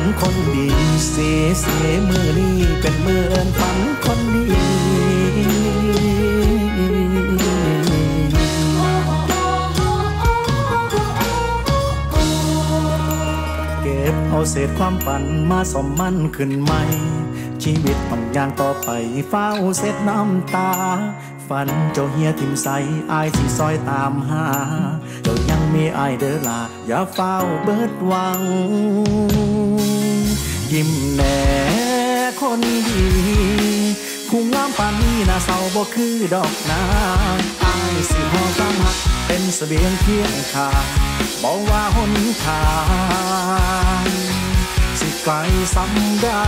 คนดีเสียมือนี้เป็นมือเอิ้นฝันคนดีเก็บเอาเศษความฝันมาสมมันขึ้นใหม่ชีวิตต้องย่างต่อไปเฝ้าเศษน้ำตาฝันเจ้าเฮียทิมใสอายสิซอยตามหาเจ้ายังมีอายเด้อล่ะอย่าเฝ้าเบิดหวังยิ้มแน่คนดีผู้งามปานนี้น่าเศร้าบ่คือดอกนาอายสิห่อความหักเป็นเสบียงเคียงข้างบ่ว่าหนทางสิไกลส่ำใด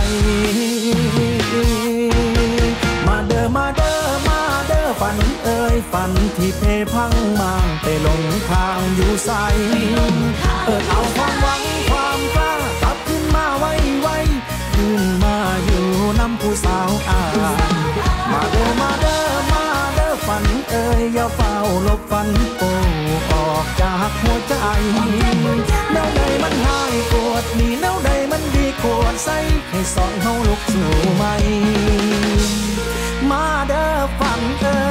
มาเด้อมาเด้อมาเด้อฝันเอ่ยฝันที่เพพังมางไปหลงทางอยู่ใสเอาความหวังความกล้ากลับขึ้นมาไว้ขึ้นมาอยู่น้ำผู้สาวมาเด้อมาเด้อมาเด้อฝันเอ่ยอย่าเฝ้าลบฝันโอ้ออกจากหัวใจแนวใดมันหายปวดนี่แนวใดมันดีกวดใส่ให้สองเฮาลุกสู่ใหม่มาเด้อฝันเอ่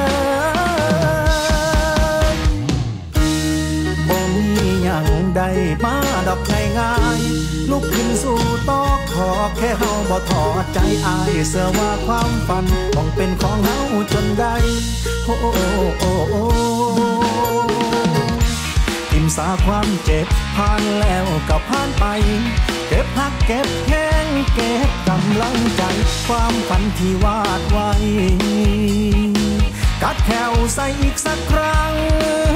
ยบ่มีหยังใดมาดอกง่ายๆลุกขึ้นสู่ต่อขอแค่เฮาบ่ถอดใจอายเสื่อว่าความฝันต้องเป็นของเฮาจนได้โอ้ทิมสาความเจ็บผ่านแล้วก็ผ่านไปเก็บหักเก็บแข้งเก็บกำลังใจความฝันที่วาดไว้กัดแถวใส่อีกสักครั้ง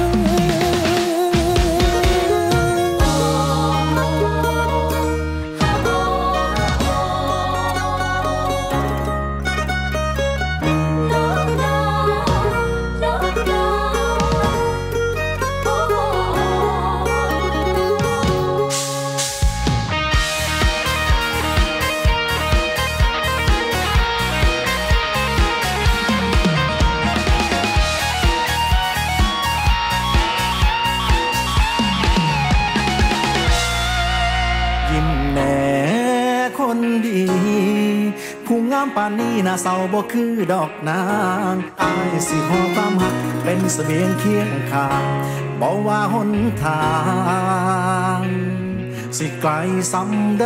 ผู้งามปานนี้น่าเศร้าบ่คือดอกนางอายสิห่อความหักเป็นเสบียงเคียงข้างบ่ว่าหนทางสิไกลส่ำใด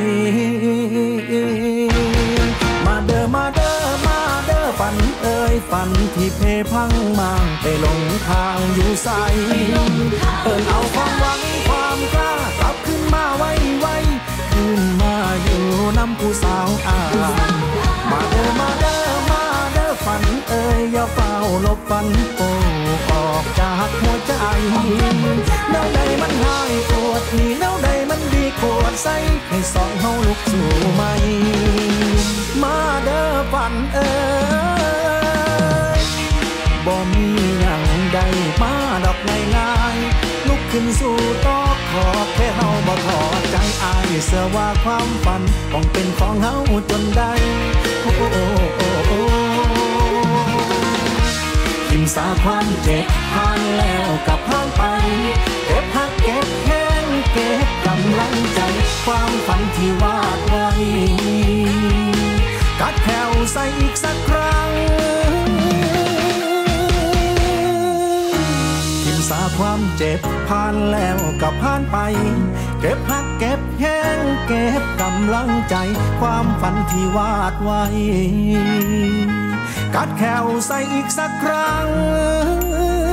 มาเด้อมาเด้อมาเด้อฝันเอ่ยฝันที่เพพังมางไปหลงทางอยู่ใสเอาความหวังความกล้ากลับขึ้นมาไว้ขึ้นมาอยู่น้ำผู้สาวมาเด้อมาเด้อมาเด้อฝันเอ่ยอย่าเฝ้าลบฝันโอ้ออกจากหัวใจแนวใดมันหายปวดนี่แนวใดมันดีกวดใส่ให้สองเฮาลุกสู่ใหม่มาเด้อฝันเอ่ยบ่มีหยังใดมาดอกง่ายๆลุกขึ้นสู่ต่อขอแค่เฮาบ่ถอดใจอายเสื่อว่าความฝันต้องเป็นของเฮาจนได้ทิมสาความเจ็บผ่านแล้วกับผ่านไปเก็บหักเก็บแข้งเก็บกำลังใจความฝันที่วาดไว้กัดแถวใส่อีกสักครั้งทิมสาความเจ็บผ่านแล้วกับผ่านไปเก็บหักเก็บแห้งเก็บกำลังใจความฝันที่วาดไว้กัดแขวใส่อีกสักครั้ง